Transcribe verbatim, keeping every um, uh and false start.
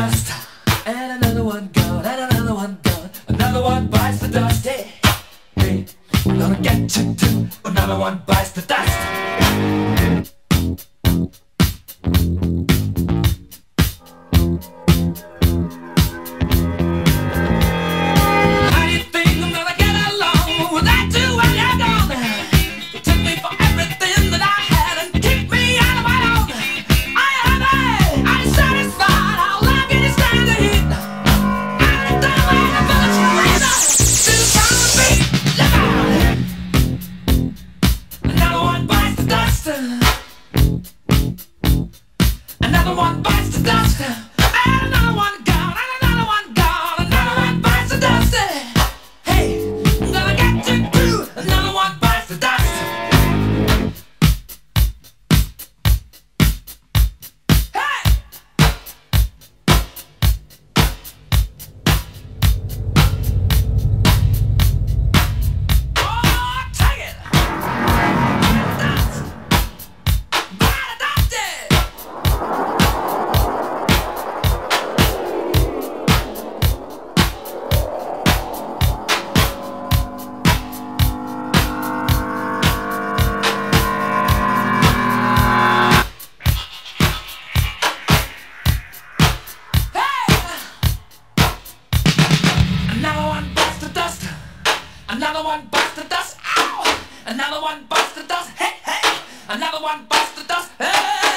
dust, and another one gone, and another one gone. Another one bites the dust. Hey, hey, I'm gonna get you too. Another one bites the dust. Another one bites the dust, and another one gone, and another one gone. Another one bites the dust. Hey, I'm gonna get you too. Another one bites the dust. Hey! Oh, take it! Dust. Bite the dust. Another one bites the dust. Another one bites the dust. Ow! Another one bites the dust. Hey, hey! Another one bites the dust. Hey!